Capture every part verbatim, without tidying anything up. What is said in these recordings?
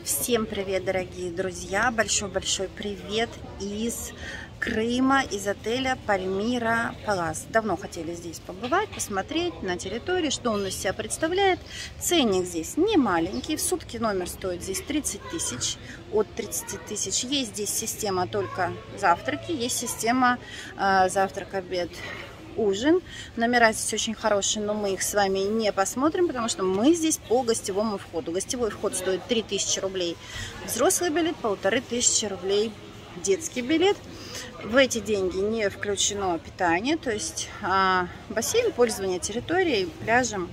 Всем привет, дорогие друзья! Большой-большой привет из Крыма, из отеля Пальмира Палас. Давно хотели здесь побывать, посмотреть на территории, что он из себя представляет. Ценник здесь не маленький, в сутки номер стоит здесь тридцать тысяч, от тридцати тысяч. Есть здесь система только завтраки, есть система э, завтрак, обед, ужин. Номера здесь очень хорошие, но мы их с вами не посмотрим, потому что мы здесь по гостевому входу. Гостевой вход стоит три тысячи рублей. Взрослый билет полторы тысячи рублей. Детский билет. В эти деньги не включено питание, то есть а, бассейн, пользование территорией, пляжем,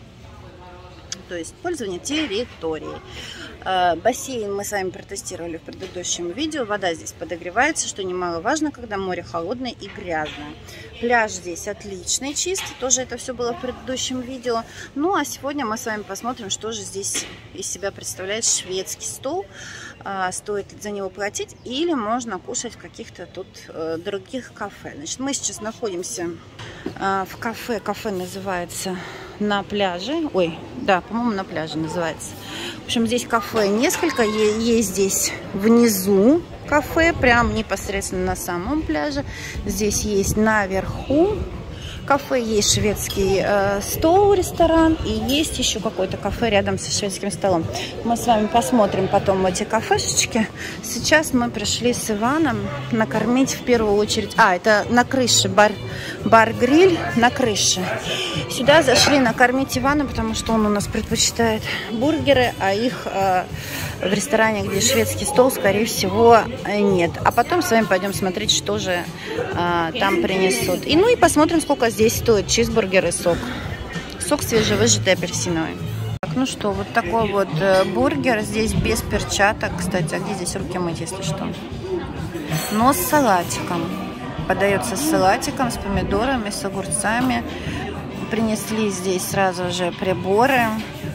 то есть пользование территорией. А, бассейн мы с вами протестировали в предыдущем видео. Вода здесь подогревается, что немаловажно, когда море холодное и грязное. Пляж здесь отличный, чистый, тоже это все было в предыдущем видео. Ну а сегодня мы с вами посмотрим, что же здесь из себя представляет шведский стол. А, стоит за него платить или можно кушать в каких-то тут э, других кафе. Значит, мы сейчас находимся э, в кафе. Кафе называется «На пляже». Ой, да, по-моему, «На пляже» называется. В общем, здесь кафе несколько. Есть здесь внизу кафе, прям непосредственно на самом пляже. Здесь есть наверху кафе, есть шведский э, стол, ресторан, и есть еще какое-то кафе рядом со шведским столом. Мы с вами посмотрим потом эти кафешечки. Сейчас мы пришли с Иваном накормить в первую очередь... А, это на крыше, бар, бар-гриль на крыше. Сюда зашли накормить Ивана, потому что он у нас предпочитает бургеры, а их э, в ресторане, где шведский стол, скорее всего, нет. А потом с вами пойдем смотреть, что же э, там принесут. И ну и посмотрим, сколько здесь стоит чизбургер и сок. Сок свежевыжатый апельсиновый. Так, ну что, вот такой вот э, бургер. Здесь без перчаток. Кстати, а где здесь руки мыть, если что? Но с салатиком. Подается с салатиком, с помидорами, с огурцами. Принесли здесь сразу же приборы.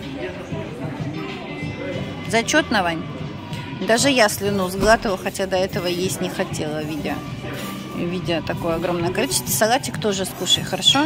Зачетно, Вань? Даже я слюну сглатывала, хотя до этого есть не хотела, видя. видя такое огромное количество. Салатик тоже скушай, хорошо?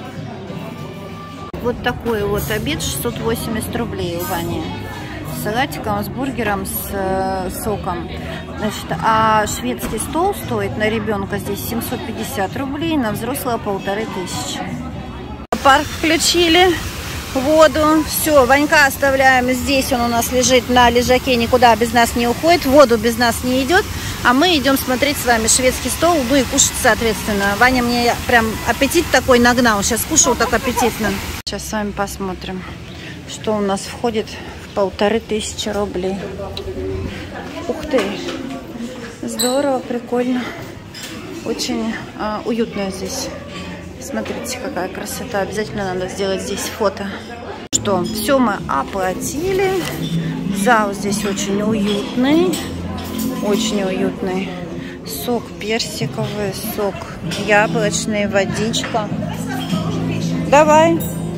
Вот такой вот обед, шестьсот восемьдесят рублей у Вани. С салатиком, с бургером, с э, соком. Значит, а шведский стол стоит на ребенка здесь семьсот пятьдесят рублей, на взрослого полторы тысячи. Парк включили, воду. Все, Ванька оставляем здесь, он у нас лежит на лежаке, никуда без нас не уходит, воду без нас не идет. А мы идем смотреть с вами шведский стол, ну и кушать, соответственно. Ваня мне прям аппетит такой нагнал. Сейчас кушал так аппетитно. Сейчас с вами посмотрим, что у нас входит в полторы тысячи рублей. Ух ты! Здорово, прикольно. Очень а, уютно здесь. Смотрите, какая красота. Обязательно надо сделать здесь фото. Что, все мы оплатили. Зал здесь очень уютный. Очень уютный. Сок персиковый, сок яблочный, водичка. Давай.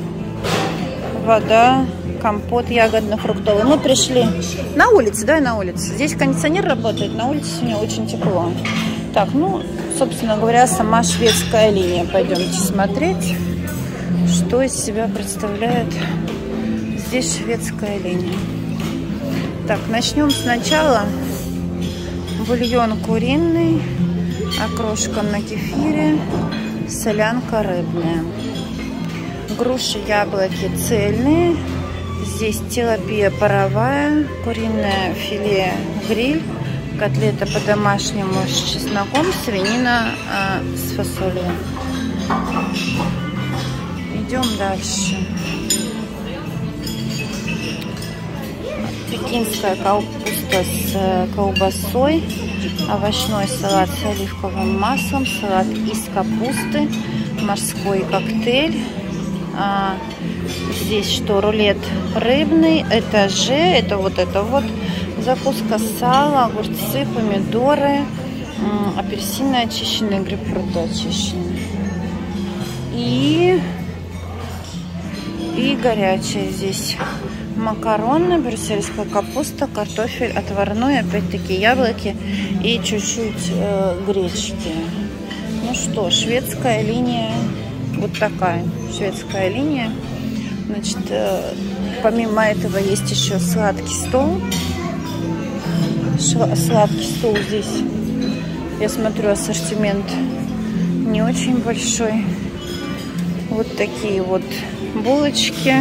Вода, компот ягодно-фруктовый. Мы пришли на улице, давай на улице. Здесь кондиционер работает, на улице сегодня очень тепло. Так, ну, собственно говоря, сама шведская линия. Пойдемте смотреть, что из себя представляет здесь шведская линия. Так, начнем сначала. Бульон куриный, окрошка на кефире, солянка рыбная. Груши, яблоки цельные. Здесь тилапия паровая, куриное филе гриль, котлета по-домашнему с чесноком, свинина а, с фасолью. Идем дальше. Пекинская капуста с колбасой, овощной салат с оливковым маслом, салат из капусты, морской коктейль. А, здесь что, рулет рыбный, это же, это вот это вот закуска, сало, огурцы, помидоры, апельсины очищенные, грейпфруты очищенные. И, и горячее здесь. Макароны, брюссельская капуста, картофель отварной, опять-таки яблоки и чуть-чуть э, гречки. Ну что, шведская линия вот такая. Шведская линия. Значит, э, помимо этого есть еще сладкий стол. сладкий стол здесь. Я смотрю, ассортимент не очень большой. Вот такие вот булочки,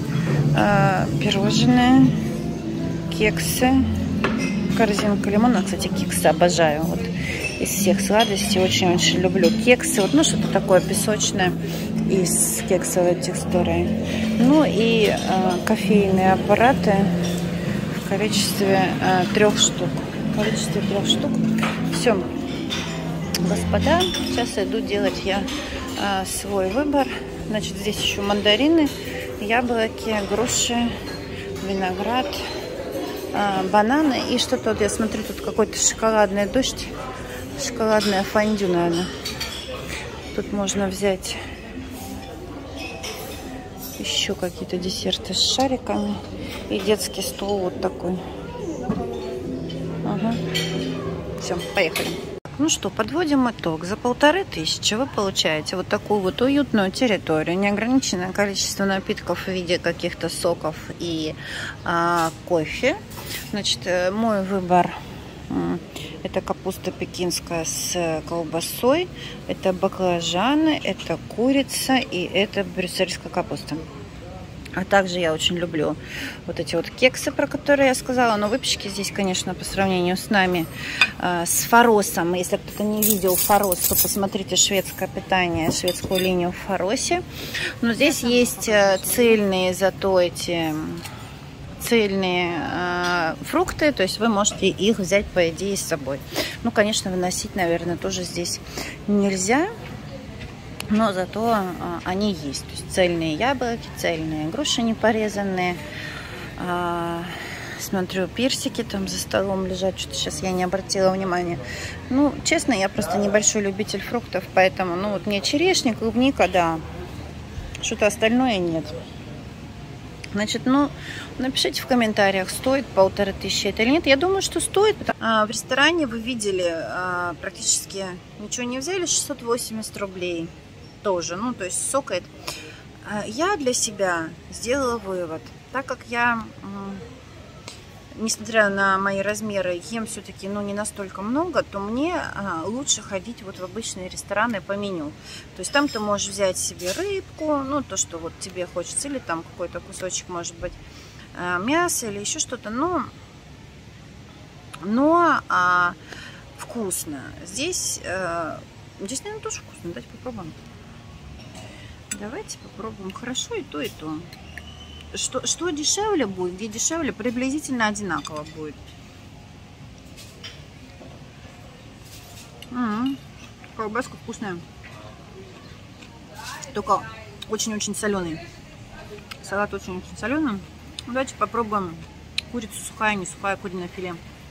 пирожные, кексы, корзинка лимона. Кстати, кексы обожаю. Вот из всех сладостей очень-очень люблю кексы. Вот, ну, что-то такое песочное и с кексовой текстурой. Ну и э, кофейные аппараты в количестве э, трех штук. В количестве трех штук. Все, господа, сейчас иду делать я э, свой выбор. Значит, здесь еще мандарины, яблоки, груши, виноград, э, бананы и что-то. Вот я смотрю, тут какой-то шоколадный дождь. Шоколадное фондю, наверное. Тут можно взять еще какие-то десерты с шариками. И детский стол вот такой. Ага. Все, поехали. Ну что, подводим итог. За полторы тысячи вы получаете вот такую вот уютную территорию. Неограниченное количество напитков в виде каких-то соков и а, кофе. Значит, мой выбор... Это капуста пекинская с колбасой, это баклажаны, это курица и это брюссельская капуста. А также я очень люблю вот эти вот кексы, про которые я сказала. Но выпечки здесь, конечно, по сравнению с нами, э, с Фаросом. Если кто-то не видел Фарос, то посмотрите шведское питание, шведскую линию в Фаросе. Но здесь есть э, цельные зато эти... цельные э, фрукты, то есть вы можете их взять, по идее, с собой. Ну, конечно, выносить, наверное, тоже здесь нельзя, но зато э, они есть. То есть цельные яблоки, цельные груши не порезанные. Э, смотрю, персики там за столом лежат, что-то сейчас я не обратила внимания. Ну, честно, я просто небольшой любитель фруктов, поэтому, ну, вот мне черешня, клубника, да, что-то остальное нет. Значит, ну, напишите в комментариях, стоит полторы тысячи это или нет. Я думаю, что стоит. А, в ресторане вы видели, а, практически ничего не взяли, шестьсот восемьдесят рублей тоже. Ну, то есть сокает. А, я для себя сделала вывод. Так как я, несмотря на мои размеры, ем все-таки, ну, не настолько много, то мне а, лучше ходить вот в обычные рестораны по меню. То есть там ты можешь взять себе рыбку, ну, то, что вот тебе хочется, или там какой-то кусочек, может быть, а, мяса или еще что-то, но, но а, вкусно. Здесь, а, здесь, наверное, тоже вкусно. Давайте попробуем. Давайте попробуем. Хорошо и то, и то. Что, что дешевле будет, где дешевле, приблизительно одинаково будет. М-м-м, колбаска вкусная. Только очень-очень соленый. Салат очень-очень соленый. Давайте попробуем курицу сухая, не сухая, куриное филе.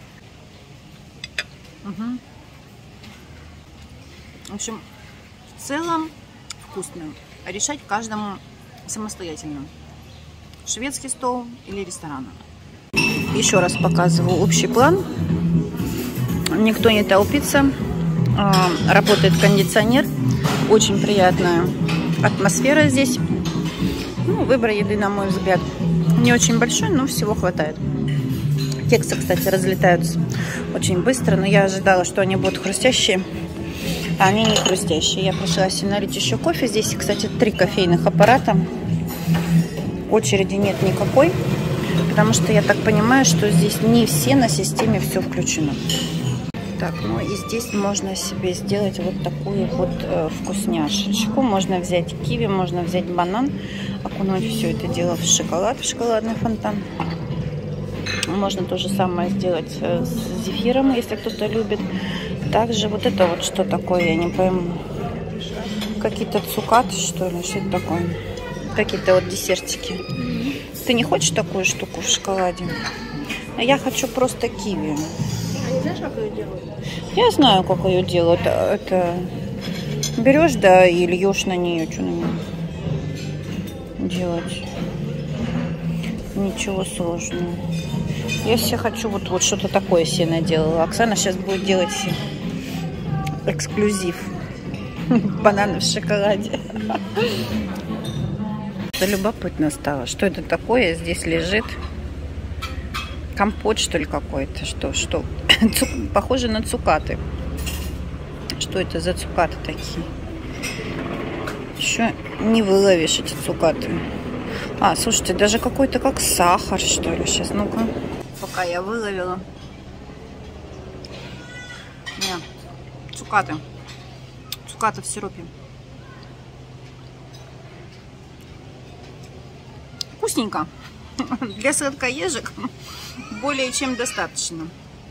Угу. В общем, в целом вкусно. Решать каждому самостоятельно. Шведский стол или ресторан. Еще раз показываю общий план. Никто не толпится. Работает кондиционер. Очень приятная атмосфера здесь. Ну, выбор еды, на мой взгляд, не очень большой, но всего хватает. Кексы, кстати, разлетаются очень быстро, но я ожидала, что они будут хрустящие, а они не хрустящие. Я пришла себе налить еще кофе. Здесь, кстати, три кофейных аппарата. Очереди нет никакой, потому что я так понимаю, что здесь не все на системе все включено. Так, ну и здесь можно себе сделать вот такую вот э, вкусняшечку. Можно взять киви, можно взять банан, окунуть все это дело в шоколад, в шоколадный фонтан. Можно то же самое сделать э, с зефиром, если кто-то любит. Также вот это вот что такое, я не пойму. Какие-то цукаты, что ли, что это такое? Какие-то вот десертики. Mm-hmm. Ты не хочешь такую штуку в шоколаде? А я хочу просто киви. А не знаешь, как ее делают? Я знаю, как ее делают. Это берешь, да, и льешь на нее. Что на нее делать? Ничего сложного. Я себе хочу вот, вот что-то такое себе наделала. Оксана сейчас будет делать эксклюзив. Бананы в шоколаде. Это любопытно стало. Что это такое здесь лежит? Компот, что ли, какой-то? Что? Что? Цук... Похоже на цукаты. Что это за цукаты такие? Еще не выловишь эти цукаты. А, слушайте, даже какой-то как сахар, что ли. Сейчас, ну-ка. Пока я выловила. Нет, цукаты. Цукаты в сиропе. Вкусненько. Для сладкоежек более чем достаточно.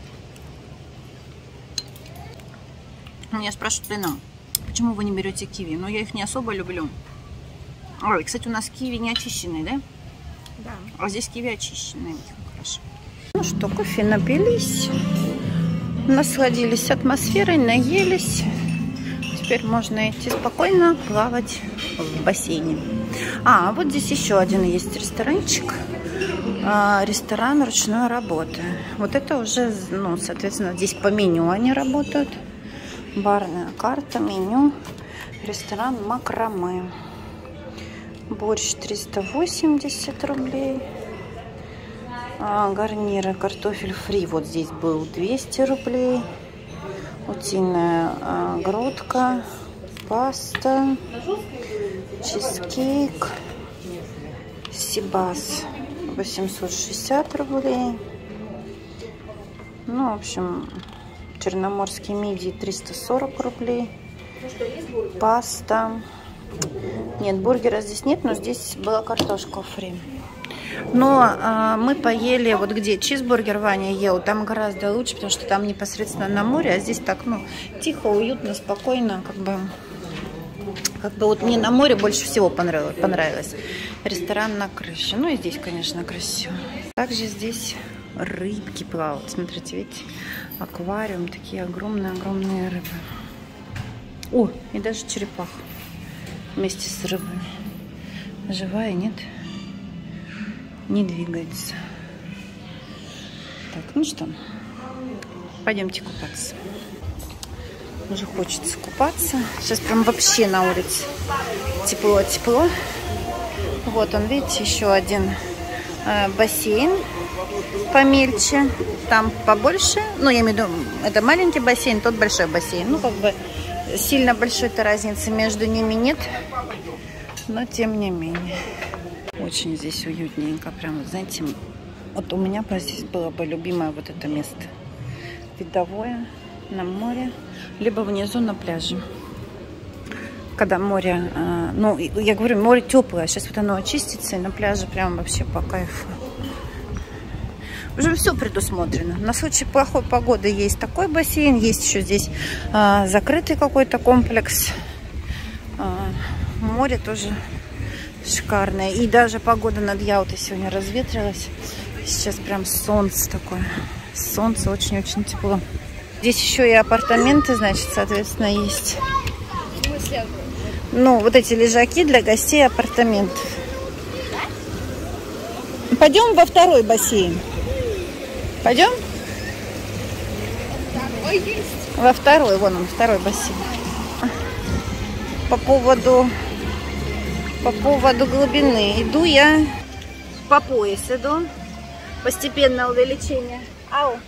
Меня спрашивают, Лена, почему вы не берете киви? Но я их не особо люблю. Ой, кстати, у нас киви не очищенные, да? Да. А здесь киви очищенные. Хорошо. Ну что, кофе напились. Насладились атмосферой, наелись. Теперь можно идти спокойно плавать в бассейне. А, вот здесь еще один есть ресторанчик. А, ресторан ручной работы. Вот это уже, ну, соответственно, здесь по меню они работают. Барная карта, меню. Ресторан Макраме. Борщ триста восемьдесят рублей. А, гарниры, картофель фри. Вот здесь был двести рублей. Утиная а, грудка, паста, чизкейк, сибас восемьсот шестьдесят рублей. Ну, в общем, черноморский мидий триста сорок рублей. Паста. Нет, бургера здесь нет, но здесь была картошка фри. Но а, мы поели, вот где чизбургер Ваня ел, там гораздо лучше, потому что там непосредственно на море, а здесь так, ну, тихо, уютно, спокойно, как бы, как бы вот мне на море больше всего понравилось, понравилось. Ресторан на крыше, ну и здесь, конечно, красиво. Также здесь рыбки плавают, смотрите, видите, аквариум, такие огромные-огромные рыбы. О, и даже черепаха вместе с рыбами. Живая, нет? Не двигается. Так, ну что, пойдемте купаться. Уже хочется купаться. Сейчас прям вообще на улице тепло-тепло. Вот он, видите, еще один э, бассейн помельче. Там побольше. Ну, я имею в виду, это маленький бассейн, тот большой бассейн. Ну, как бы сильно большой-то разницы между ними нет. Но тем не менее. Очень здесь уютненько. Прям, знаете, вот у меня здесь было бы любимое вот это место. Видовое, на море, либо внизу на пляже. Когда море, э, ну, я говорю, море теплое. Сейчас вот оно очистится, и на пляже прям вообще по кайфу. Уже все предусмотрено. На случай плохой погоды есть такой бассейн, есть еще здесь э, закрытый какой-то комплекс. Э, море тоже шикарная. И даже погода над Ялтой сегодня разветрилась. Сейчас прям солнце такое. Солнце, очень-очень тепло. Здесь еще и апартаменты, значит, соответственно, есть. Ну, вот эти лежаки для гостей апартаментов. Пойдем во второй бассейн. Пойдем? Во второй, вон он, второй бассейн. По поводу... По поводу глубины. Иду я по пояс, иду. Постепенное увеличение. Ау.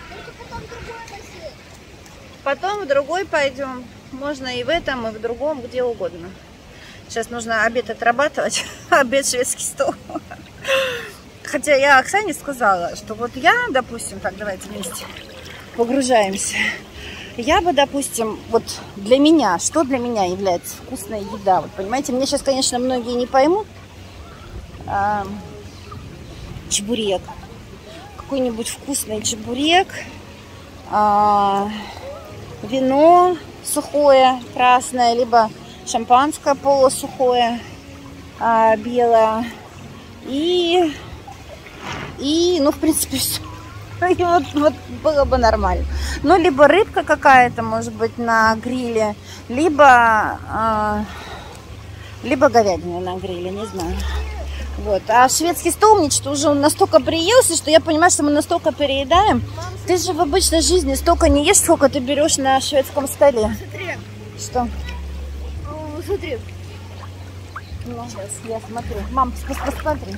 Потом в другой пойдем. Можно и в этом, и в другом, где угодно. Сейчас нужно обед отрабатывать. Обед шведский стол. Хотя я Оксане сказала, что вот я, допустим, так, давайте вместе погружаемся. Я бы, допустим, вот для меня, что для меня является вкусная еда? Вот, понимаете, мне сейчас, конечно, многие не поймут. А, чебурек. Какой-нибудь вкусный чебурек. А, вино сухое, красное, либо шампанское полусухое, а, белое. И, и, ну, в принципе, все. И вот, вот было бы нормально. Ну, либо рыбка какая-то, может быть, на гриле, либо, э, либо говядина на гриле, не знаю. Вот. А шведский стол мне что уже он настолько приелся, что я понимаю, что мы настолько переедаем. Ты же в обычной жизни столько не ешь, сколько ты берешь на шведском столе. Смотри. Что? О, смотри. Ну, сейчас я смотрю. Мам, посмотри.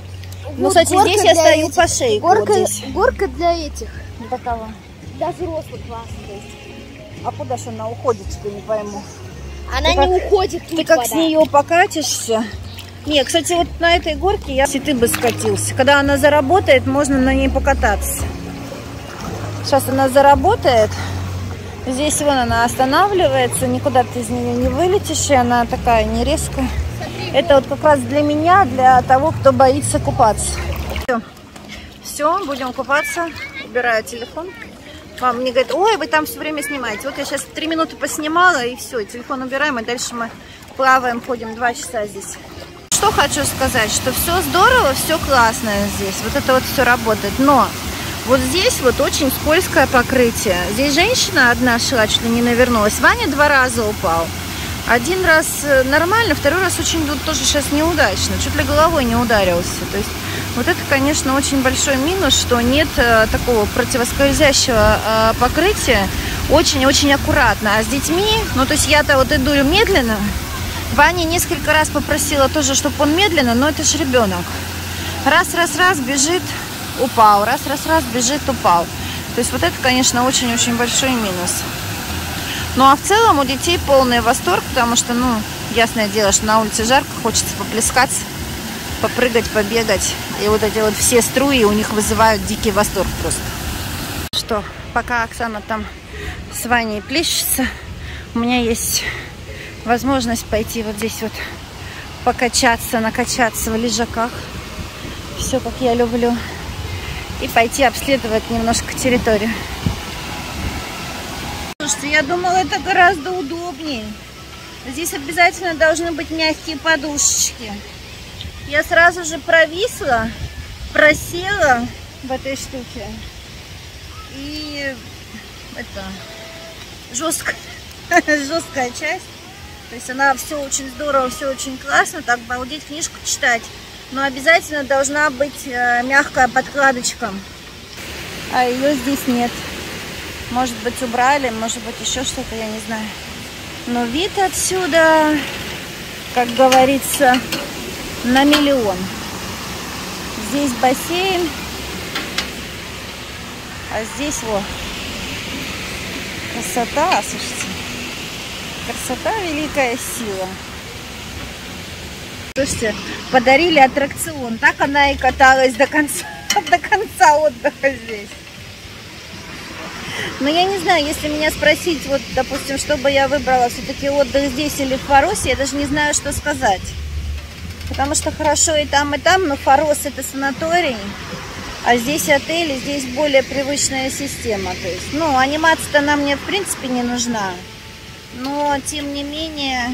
Ну, кстати, здесь я стою по шее. Горка, вот здесь. горка для этих. Для кого? Для взрослых классных. А куда же она уходит, что не пойму? Она ты не как, уходит тут Ты как вода. с нее покатишься? Не, кстати, вот на этой горке я, если ты бы скатился. Когда она заработает, можно на ней покататься. Сейчас она заработает. Здесь вон она останавливается. Никуда ты из нее не вылетишь. И она такая не резкая. Это вот как раз для меня, для того, кто боится купаться. Все, все, будем купаться. Убираю телефон. Мама мне говорит, ой, вы там все время снимаете. Вот я сейчас три минуты поснимала, и все, телефон убираем, и дальше мы плаваем, ходим два часа здесь. Что хочу сказать, что все здорово, все классно здесь. Вот это вот все работает. Но вот здесь вот очень скользкое покрытие. Здесь женщина одна шла, чуть ли не навернулась. Ваня два раза упал. Один раз нормально, второй раз очень вот, тоже сейчас неудачно. Чуть ли головой не ударился. То есть вот это, конечно, очень большой минус, что нет э, такого противоскользящего э, покрытия. Очень-очень аккуратно. А с детьми, ну то есть я-то вот иду медленно. Ваня несколько раз попросила тоже, чтобы он медленно, но это же ребенок. Раз-раз-раз бежит, упал. Раз-раз-раз бежит, упал. То есть вот это, конечно, очень-очень большой минус. Ну а в целом у детей полный восторг, потому что, ну, ясное дело, что на улице жарко, хочется поплескаться, попрыгать, побегать. И вот эти вот все струи у них вызывают дикий восторг просто. Что, пока Оксана там с Ваней плещется, у меня есть возможность пойти вот здесь вот покачаться, накачаться в лежаках. Все, как я люблю. И пойти обследовать немножко территорию. Слушайте, я думала, это гораздо удобнее. Здесь обязательно должны быть мягкие подушечки. Я сразу же провисла, просела в этой штуке. И это жесткая, жесткая часть. То есть она все очень здорово, все очень классно. Так балдеть, книжку читать. Но обязательно должна быть мягкая подкладочка. А ее здесь нет. Может быть, убрали, может быть, еще что-то, я не знаю. Но вид отсюда, как говорится, на миллион. Здесь бассейн, а здесь вот красота, слушайте. Красота — великая сила. Слушайте, подарили аттракцион. Так она и каталась до конца, до конца отдыха здесь. Но я не знаю, если меня спросить, вот, допустим, что бы я выбрала, все-таки отдых здесь или в Фаросе, я даже не знаю, что сказать. Потому что хорошо и там, и там, но Фарос — это санаторий, а здесь отель, и здесь более привычная система. То есть, ну, анимация-то нам мне, в принципе, не нужна. Но, тем не менее...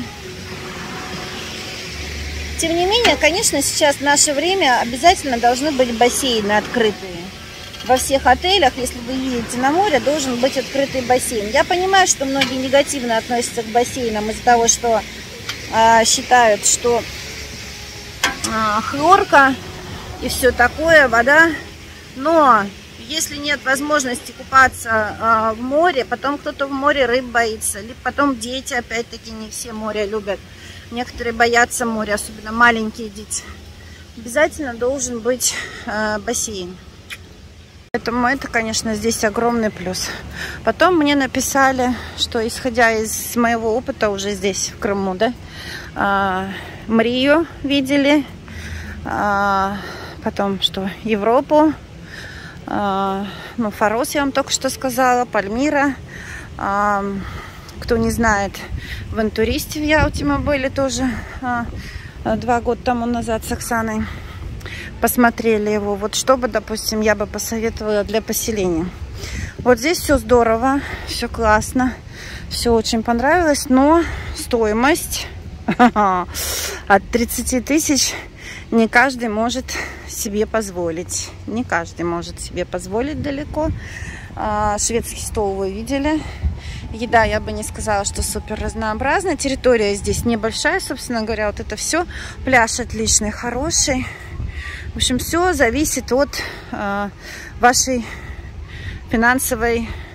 Тем не менее, конечно, сейчас в наше время обязательно должны быть бассейны открытые. Во всех отелях, если вы едете на море, должен быть открытый бассейн. Я понимаю, что многие негативно относятся к бассейнам из-за того, что э, считают, что э, хлорка и все такое, вода. Но если нет возможности купаться э, в море, потом кто-то в море рыб боится. Либо потом дети, опять-таки, не все море любят. Некоторые боятся моря, особенно маленькие дети. Обязательно должен быть э, бассейн. Поэтому это, конечно, здесь огромный плюс. Потом мне написали, что, исходя из моего опыта уже здесь, в Крыму, да, а, Мрию видели, а, потом что, Европу, а, ну, Фарос я вам только что сказала, Пальмира. А, кто не знает, в Интуристе в Ялте мы были тоже а, два года тому назад с Оксаной. Посмотрели его. Вот что бы, допустим, я бы посоветовала для поселения. Вот здесь все здорово, все классно, все очень понравилось, но стоимость от тридцати тысяч не каждый может себе позволить. Не каждый может себе позволить далеко. Шведский стол вы видели. Еда, я бы не сказала, что супер разнообразная. Территория здесь небольшая, собственно говоря. Вот это все. Пляж отличный, хороший. В общем, все зависит от э, вашей финансовой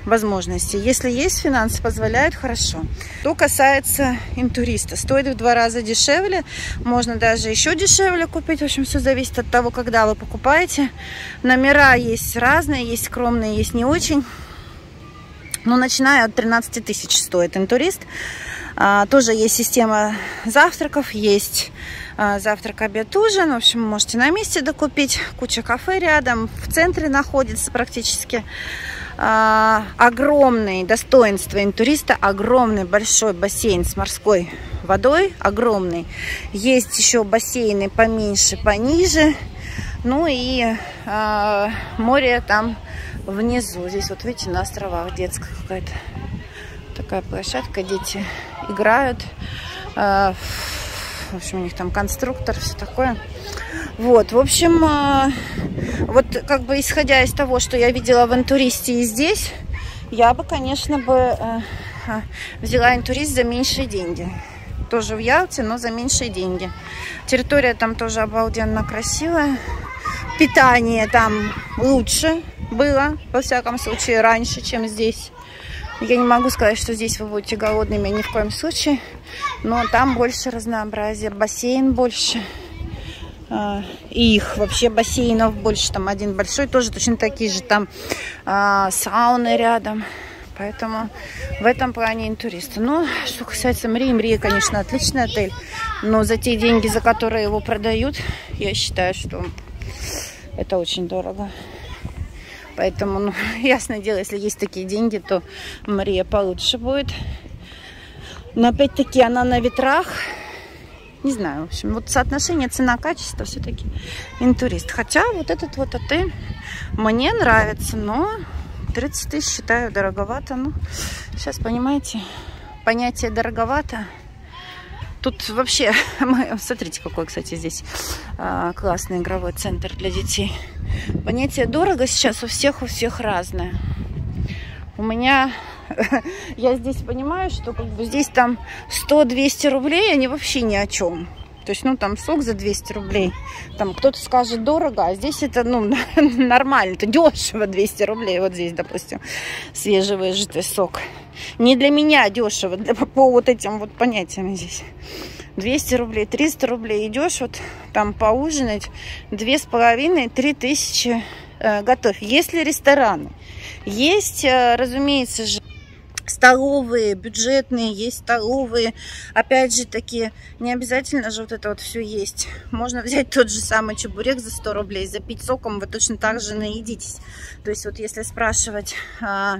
возможностей. Если есть финансы, позволяют, хорошо. Что касается интуриста, стоит в два раза дешевле, можно даже еще дешевле купить. В общем, все зависит от того, когда вы покупаете. Номера есть разные, есть скромные, есть не очень. Но начиная от тринадцати тысяч стоит интурист. А, тоже есть система завтраков, есть а, завтрак, обед, ужин. В общем, можете на месте докупить. Куча кафе рядом, в центре находится практически. А, огромное достоинство интуриста, огромный большой бассейн с морской водой, огромный. Есть еще бассейны поменьше, пониже. Ну и а, море там внизу. Здесь вот видите, на островах детская какая-то такая площадка, дети играют. А, в общем, у них там конструктор, все такое. Вот, в общем, а, вот как бы исходя из того, что я видела в интуристе и здесь, я бы, конечно, бы а, взяла интурист за меньшие деньги. Тоже в Ялте, но за меньшие деньги. Территория там тоже обалденно красивая. Питание там лучше было, во всяком случае, раньше, чем здесь. Я не могу сказать, что здесь вы будете голодными, ни в коем случае. Но там больше разнообразия, бассейн больше. И их вообще бассейнов больше. Там один большой, тоже точно такие же. Там сауны рядом. Поэтому в этом плане интуристы. Но что касается Мрии, Мрия, конечно, отличный отель. Но за те деньги, за которые его продают, я считаю, что это очень дорого. Поэтому, ну, ясное дело, если есть такие деньги, то Мария получше будет. Но опять-таки она на ветрах. Не знаю, в общем, вот соотношение цена-качество все-таки интурист. Хотя вот этот вот отель мне нравится, но тридцать тысяч считаю дороговато. Ну, сейчас, понимаете, понятие дороговато. Тут вообще, смотрите, какой, кстати, здесь а, классный игровой центр для детей. Понятие дорого сейчас у всех, у всех разное. У меня, я здесь понимаю, что как бы здесь там сто-двести рублей, они вообще ни о чем. То есть, ну, там сок за двести рублей. Там кто-то скажет дорого, а здесь это, ну, нормально, это дешево, двести рублей. Вот здесь, допустим, свежевыжатый сок. Не для меня дешево, для, по вот этим вот понятиям здесь. двести рублей, триста рублей. Идешь вот там поужинать, две с половиной, три тысячи э, готовь. Есть ли рестораны? Есть, э, разумеется же, столовые, бюджетные, есть столовые. Опять же таки, не обязательно же вот это вот все есть. Можно взять тот же самый чебурек за сто рублей, запить соком, вы точно так же наедитесь. То есть вот если спрашивать а,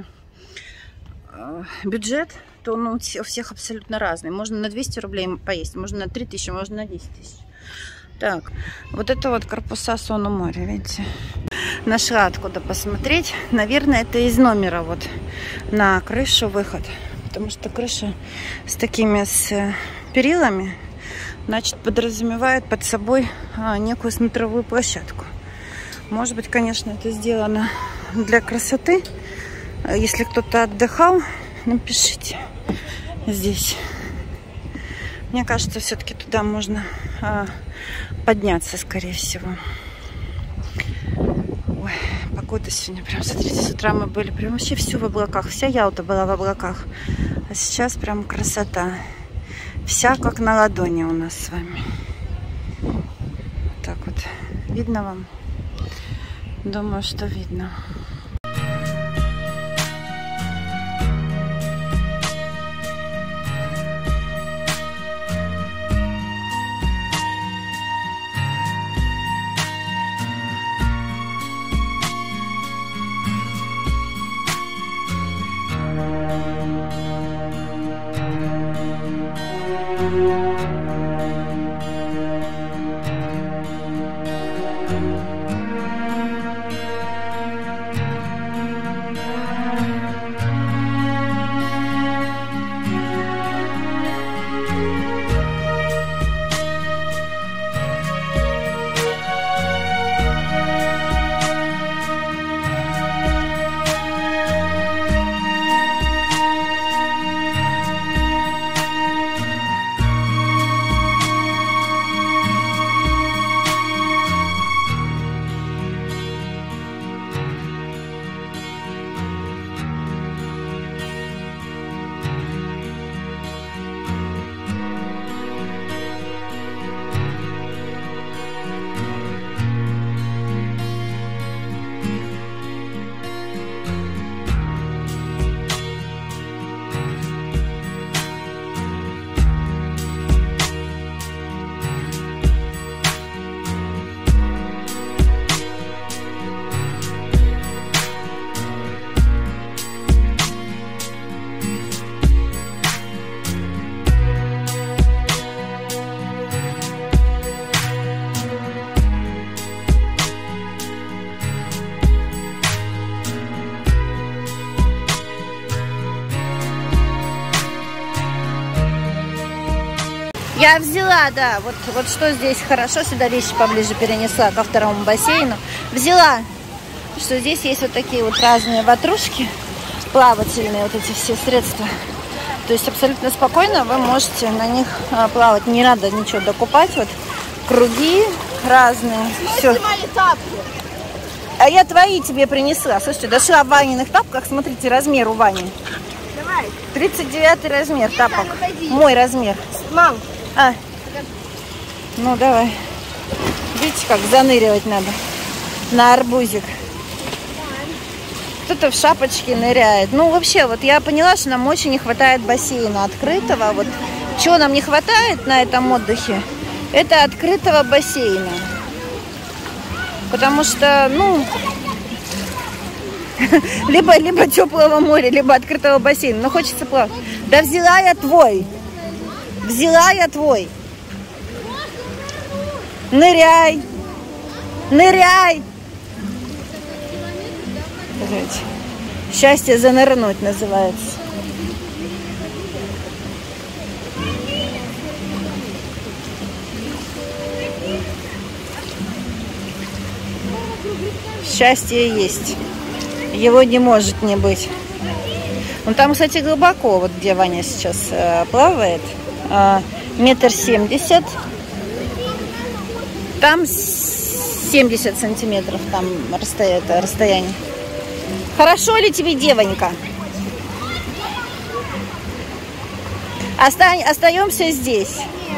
а, бюджет, то ну, у всех абсолютно разный. Можно на двести рублей поесть, можно на три тысячи, можно на десять тысяч. Так, вот это вот корпуса Сону моря, видите? Нашла откуда посмотреть. Наверное, это из номера вот на крышу выход. Потому что крыша с такими с перилами, значит, подразумевает под собой а, некую смотровую площадку. Может быть, конечно, это сделано для красоты. Если кто-то отдыхал, напишите здесь. Мне кажется, все-таки туда можно а, подняться, скорее всего. Ой, погода сегодня прям, смотрите, с утра мы были прям вообще все в облаках. Вся Ялта была в облаках. А сейчас прям красота. Вся как на ладони у нас с вами. Так вот. Видно вам? Думаю, что видно. Я взяла, да. Вот, вот что здесь хорошо. Сюда вещи поближе перенесла ко второму бассейну. Взяла, что здесь есть вот такие вот разные ватрушки. Плавательные вот эти все средства. То есть абсолютно спокойно вы можете на них а, плавать. Не надо ничего докупать. Вот круги разные. Все. А я твои тебе принесла. Слушайте, дошла в Ваниных тапках. Смотрите, размер у Вани. Давай. тридцать девятый размер тапок. Мой размер. Мам. А. Ну, давай. Видите, как заныривать надо на арбузик. Кто-то в шапочке ныряет. Ну, вообще, вот я поняла, что нам очень не хватает бассейна открытого. Вот чего нам не хватает на этом отдыхе, это открытого бассейна. Потому что, ну, либо, либо теплого моря, либо открытого бассейна. Но хочется плавать. Да взяла я твой. Взяла я твой. Ныряй. Ныряй. Счастье занырнуть называется. Счастье есть. Его не может не быть. Ну, там, кстати, глубоко, вот где Ваня сейчас э, плавает. Э, метр семьдесят. Там семьдесят сантиметров там расстоя... расстояние. Хорошо ли тебе, девонька? Оста... Остаемся здесь.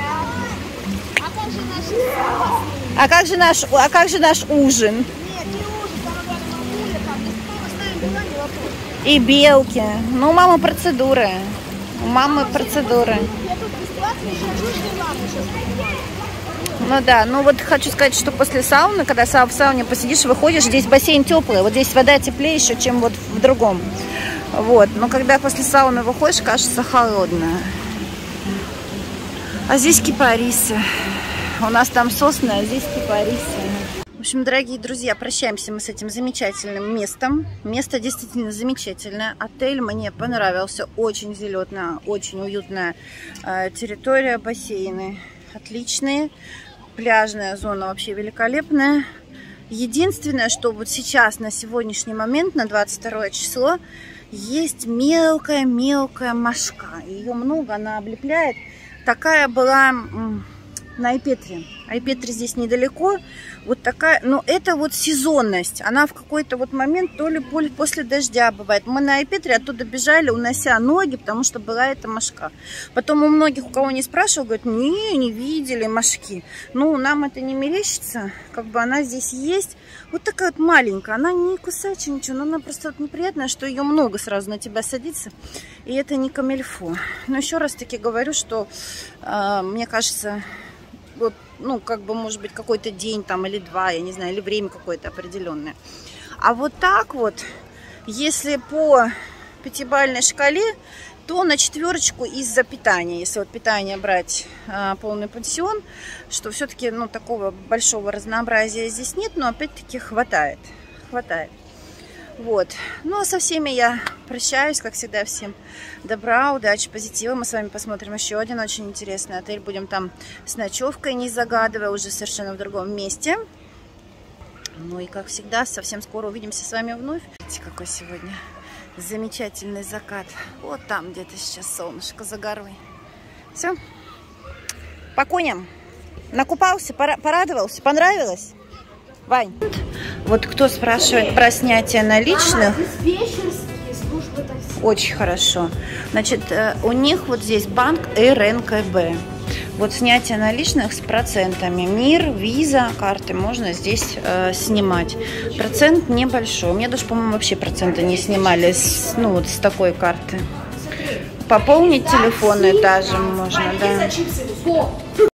А как же наш, а как же наш ужин? И белки. Ну, у мамы процедуры. У мамы процедуры. Ну да, ну вот хочу сказать, что после сауны, когда в сауне посидишь, выходишь, здесь бассейн теплый. Вот здесь вода теплее еще, чем вот в другом. Вот, но когда после сауны выходишь, кажется холодная. А здесь кипарисы. У нас там сосны, а здесь кипарисы. В общем, дорогие друзья, прощаемся мы с этим замечательным местом. Место действительно замечательное. Отель мне понравился. Очень зеленая, очень уютная э, территория, бассейны отличные. Пляжная зона вообще великолепная. Единственное, что вот сейчас, на сегодняшний момент, на двадцать второе число, есть мелкая-мелкая мошка. Ее много, она облепляет. Такая была на Айпетре. Айпетре здесь недалеко. Вот такая, но это вот сезонность. Она в какой-то вот момент, то ли после дождя бывает. Мы на Айпетре оттуда бежали, унося ноги, потому что была эта мошка. Потом у многих, у кого не спрашивал, говорят, не, не видели мошки. Ну, нам это не мерещится. Как бы она здесь есть. Вот такая вот маленькая. Она не кусачая, ничего. Но она просто вот неприятная, что ее много сразу на тебя садится. И это не камильфо. Но еще раз таки говорю, что э, мне кажется... Вот, ну, как бы, может быть, какой-то день там или два, я не знаю, или время какое-то определенное. А вот так вот, если по пятибалльной шкале, то на четверочку из-за питания. Если вот питание брать а, полный пансион, что все-таки, ну, такого большого разнообразия здесь нет, но опять-таки хватает. Хватает. Вот. Ну, а со всеми я прощаюсь. Как всегда, всем добра, удачи, позитива. Мы с вами посмотрим еще один очень интересный отель. Будем там с ночевкой, не загадывая, уже совершенно в другом месте. Ну и, как всегда, совсем скоро увидимся с вами вновь. Видите, какой сегодня замечательный закат. Вот там где-то сейчас солнышко за горой. Все. По коням. Накупался, порадовался, понравилось? Вань, вот кто спрашивает про снятие наличных, очень хорошо. Значит, у них вот здесь банк эр эн ка бэ. Вот снятие наличных с процентами. МИР, Виза, карты можно здесь э, снимать. Процент небольшой. У меня даже, по-моему, вообще проценты не снимали с, ну, вот с такой карты. Пополнить телефоны даже можно, да.